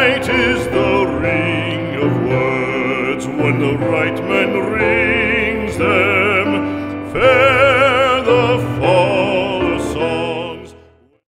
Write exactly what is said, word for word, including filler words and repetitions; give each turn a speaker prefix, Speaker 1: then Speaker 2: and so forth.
Speaker 1: Light is the ring of words when the right man rings them. Fair